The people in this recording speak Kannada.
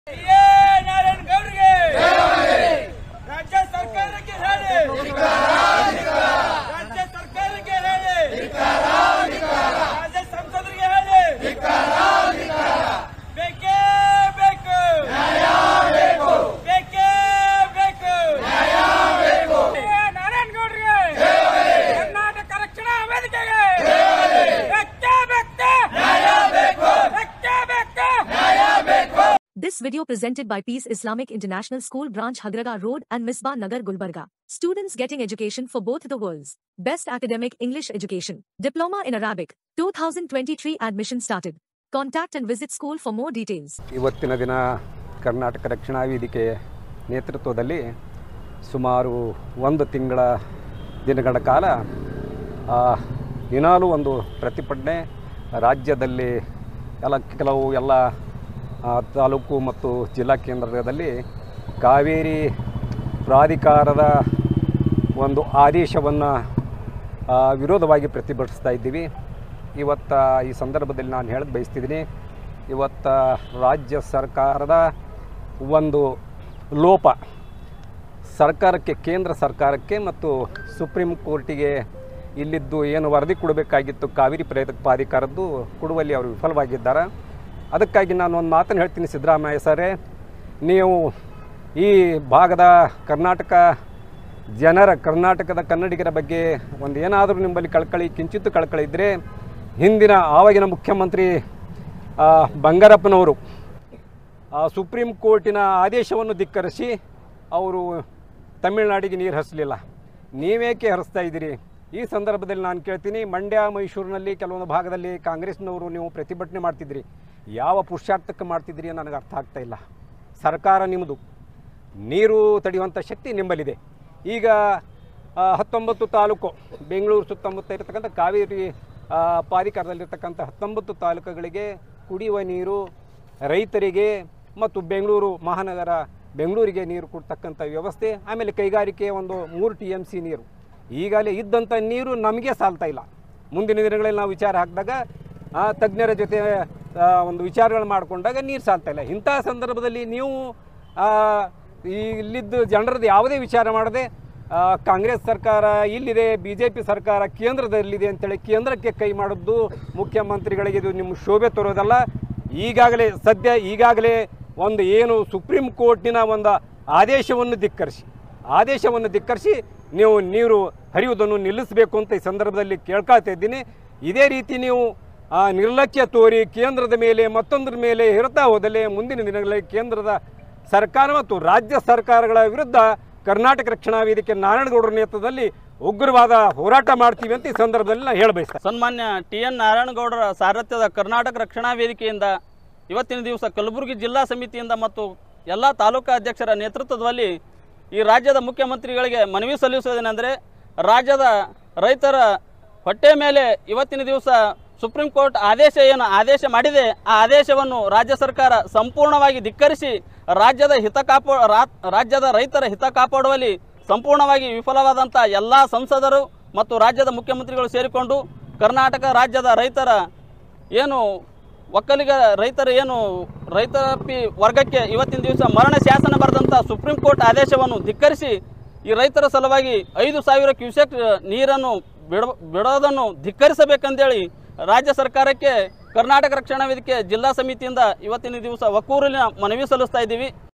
This video presented by Peace Islamic International School Branch Hagraga Road and Misbah Nagar Gulbarga. Students getting education for both the worlds. Best academic English education. Diploma in Arabic. 2023 admission started. Contact and visit school for more details. ಇವತ್ತಿನ ದಿನ ಕರ್ನಾಟಕ ರಕ್ಷಣಾ ವೇದಿಕೆ ನೇತೃತ್ವದಲ್ಲಿ ಸುಮಾರು ಒಂದು ದಿನಗಳ ಕಾಲ ದಿನಾಲೂ ಒಂದು ಪ್ರತಿಭಟನೆ ರಾಜ್ಯದಲ್ಲಿ ಎಲ್ಲ ತಾಲೂಕು ಮತ್ತು ಜಿಲ್ಲಾ ಕೇಂದ್ರದಲ್ಲಿ ಕಾವೇರಿ ಪ್ರಾಧಿಕಾರದ ಒಂದು ಆದೇಶವನ್ನು ವಿರೋಧವಾಗಿ ಪ್ರತಿಭಟಿಸ್ತಾ ಇದ್ದೀವಿ. ಈ ಸಂದರ್ಭದಲ್ಲಿ ನಾನು ಹೇಳಕ್ಕೆ ಬಯಸ್ತಿದ್ದೀನಿ, ರಾಜ್ಯ ಸರ್ಕಾರದ ಒಂದು ಲೋಪ ಸರ್ಕಾರಕ್ಕೆ, ಕೇಂದ್ರ ಸರ್ಕಾರಕ್ಕೆ ಮತ್ತು ಸುಪ್ರೀಂ ಕೋರ್ಟಿಗೆ ಇಲ್ಲಿದ್ದು ಏನು ವರದಿ ಕೊಡಬೇಕಾಗಿತ್ತು ಕಾವೇರಿ ಪ್ರಾಧಿಕಾರದ್ದು ಕೊಡುವಲ್ಲಿ ಅವರು ವಿಫಲವಾಗಿದ್ದಾರೆ. ಅದಕ್ಕಾಗಿ ನಾನು ಒಂದು ಮಾತನ್ನು ಹೇಳ್ತೀನಿ, ಸಿದ್ದರಾಮಯ್ಯ ಸರೇ, ನೀವು ಈ ಭಾಗದ ಕರ್ನಾಟಕದ ಕನ್ನಡಿಗರ ಬಗ್ಗೆ ಒಂದು ಏನಾದರೂ ನಿಮ್ಮಲ್ಲಿ ಕಿಂಚಿತ್ತು ಕಳಕಳಿ ಇದ್ದರೆ, ಹಿಂದಿನ ಆವಾಗಿನ ಮುಖ್ಯಮಂತ್ರಿ ಬಂಗಾರಪ್ಪನವರು ಸುಪ್ರೀಂ ಕೋರ್ಟಿನ ಆದೇಶವನ್ನು ಧಿಕ್ಕರಿಸಿ ಅವರು ತಮಿಳುನಾಡಿಗೆ ನೀರು ಹರಿಸಲಿಲ್ಲ. ನೀವೇಕೆ ಹರಿಸ್ತಾ ಇದ್ದೀರಿ? ಈ ಸಂದರ್ಭದಲ್ಲಿ ನಾನು ಕೇಳ್ತೀನಿ, ಮಂಡ್ಯ ಮೈಸೂರಿನಲ್ಲಿ ಕೆಲವೊಂದು ಭಾಗದಲ್ಲಿ ಕಾಂಗ್ರೆಸ್ನವರು ನೀವು ಪ್ರತಿಭಟನೆ ಮಾಡ್ತಿದ್ರಿ, ಯಾವ ಪುರುಷಾರ್ಥಕ್ಕೆ ಮಾಡ್ತಿದ್ರಿ ನನಗೆ ಅರ್ಥ ಆಗ್ತಾ ಇಲ್ಲ. ಸರ್ಕಾರ ನಿಮ್ಮದು, ನೀರು ತಡೆಯುವಂಥ ಶಕ್ತಿ ನಿಮ್ಮಲ್ಲಿದೆ. ಈಗ 19 ತಾಲೂಕು, ಬೆಂಗಳೂರು ಸುತ್ತಮುತ್ತ ಇರತಕ್ಕಂಥ ಕಾವೇರಿ ಪ್ರಾಧಿಕಾರದಲ್ಲಿರ್ತಕ್ಕಂಥ 19 ತಾಲೂಕುಗಳಿಗೆ ಕುಡಿಯುವ ನೀರು, ರೈತರಿಗೆ ಮತ್ತು ಬೆಂಗಳೂರು ಮಹಾನಗರ ಬೆಂಗಳೂರಿಗೆ ನೀರು ಕೊಡ್ತಕ್ಕಂಥ ವ್ಯವಸ್ಥೆ, ಆಮೇಲೆ ಕೈಗಾರಿಕೆ ಒಂದು 3 TMC ನೀರು ಈಗಾಗಲೇ ಇದ್ದಂಥ ನೀರು ನಮಗೆ ಸಾಲ್ತಾ ಇಲ್ಲ. ಮುಂದಿನ ದಿನಗಳಲ್ಲಿ ನಾವು ವಿಚಾರ ಹಾಕಿದಾಗ ತಜ್ಞರ ಜೊತೆ ಒಂದು ವಿಚಾರಗಳು ಮಾಡಿಕೊಂಡಾಗ ನೀರು ಸಾಲ್ತಾ ಇಲ್ಲ. ಇಂಥ ಸಂದರ್ಭದಲ್ಲಿ ನೀವು ಇಲ್ಲಿದ್ದು ಜನರದ್ದು ಯಾವುದೇ ವಿಚಾರ ಮಾಡದೆ ಕಾಂಗ್ರೆಸ್ ಸರ್ಕಾರ ಇಲ್ಲಿದೆ, BJP ಸರ್ಕಾರ ಕೇಂದ್ರದಲ್ಲಿದೆ ಅಂತೇಳಿ ಕೇಂದ್ರಕ್ಕೆ ಕೈ ಮಾಡೋದು ಮುಖ್ಯಮಂತ್ರಿಗಳಿಗೆ ಇದು ನಿಮ್ಮ ಶೋಭೆ ತರೋದಲ್ಲ. ಈಗಾಗಲೇ ಒಂದು ಏನು ಸುಪ್ರೀಂ ಕೋರ್ಟಿನ ಒಂದು ಆದೇಶವನ್ನು ಧಿಕ್ಕರಿಸಿ ನೀವು ನೀರು ಹರಿಯುವುದನ್ನು ನಿಲ್ಲಿಸಬೇಕು ಅಂತ ಈ ಸಂದರ್ಭದಲ್ಲಿ ಕೇಳ್ಕೊಳ್ತಾ ಇದ್ದೀನಿ. ಇದೇ ರೀತಿ ನೀವು ನಿರ್ಲಕ್ಷ್ಯ ತೋರಿ ಕೇಂದ್ರದ ಮೇಲೆ ಮತ್ತೊಂದರ ಮೇಲೆ ಹೇರುತ್ತಾ ಹೋದಲ್ಲಿ ಮುಂದಿನ ದಿನಗಳಲ್ಲಿ ಕೇಂದ್ರದ ಸರ್ಕಾರ ಮತ್ತು ರಾಜ್ಯ ಸರ್ಕಾರಗಳ ವಿರುದ್ಧ ಕರ್ನಾಟಕ ರಕ್ಷಣಾ ವೇದಿಕೆ ನಾರಾಯಣಗೌಡರ ನೇತೃತ್ವದಲ್ಲಿ ಉಗ್ರವಾದ ಹೋರಾಟ ಮಾಡ್ತೀವಿ ಅಂತ ಈ ಸಂದರ್ಭದಲ್ಲಿ ನಾನು ಹೇಳಬಯಸ್ತೇನೆ. ಸನ್ಮಾನ್ಯ TN ನಾರಾಯಣಗೌಡರ ಸಾರಥ್ಯದ ಕರ್ನಾಟಕ ರಕ್ಷಣಾ ವೇದಿಕೆಯಿಂದ ಇವತ್ತಿನ ದಿವಸ ಕಲಬುರಗಿ ಜಿಲ್ಲಾ ಸಮಿತಿಯಿಂದ ಮತ್ತು ಎಲ್ಲ ತಾಲೂಕಾ ಅಧ್ಯಕ್ಷರ ನೇತೃತ್ವದಲ್ಲಿ ಈ ರಾಜ್ಯದ ಮುಖ್ಯಮಂತ್ರಿಗಳಿಗೆ ಮನವಿ ಸಲ್ಲಿಸುವುದೇನೆಂದರೆ, ರಾಜ್ಯದ ರೈತರ ಹೊಟ್ಟೆ ಮೇಲೆ ಇವತ್ತಿನ ದಿವಸ ಸುಪ್ರೀಂ ಕೋರ್ಟ್ ಆದೇಶ ಮಾಡಿದೆ, ಆ ಆದೇಶವನ್ನು ರಾಜ್ಯ ಸರ್ಕಾರ ಸಂಪೂರ್ಣವಾಗಿ ಧಿಕ್ಕರಿಸಿ ರಾಜ್ಯದ ರೈತರ ಹಿತ ಕಾಪಾಡುವಲ್ಲಿ ಸಂಪೂರ್ಣವಾಗಿ ವಿಫಲವಾದಂಥ ಎಲ್ಲ ಸಂಸದರು ಮತ್ತು ರಾಜ್ಯದ ಮುಖ್ಯಮಂತ್ರಿಗಳು ಸೇರಿಕೊಂಡು ಕರ್ನಾಟಕ ರಾಜ್ಯದ ರೈತ ವರ್ಗಕ್ಕೆ ಇವತ್ತಿನ ದಿವಸ ಮರಣ ಶಾಸನ ಬರೆದಂಥ ಸುಪ್ರೀಂ ಕೋರ್ಟ್ ಆದೇಶವನ್ನು ಧಿಕ್ಕರಿಸಿ ಈ ರೈತರ ಸಲುವಾಗಿ 5,000 ಕ್ಯೂಸೆಕ್ ನೀರನ್ನು ಬಿಡೋದನ್ನು ಧಿಕ್ಕರಿಸಬೇಕೆಂದೇಳಿ ರಾಜ್ಯ ಸರ್ಕಾರಕ್ಕೆ ಕರ್ನಾಟಕ ರಕ್ಷಣಾ ವೇದಿಕೆ ಜಿಲ್ಲಾ ಸಮಿತಿಯಿಂದ ಇವತ್ತಿನ ದಿವಸ ಒಕ್ಕೂರಿನ ಮನವಿ ಸಲ್ಲಿಸ್ತಾ ಇದ್ದೀವಿ.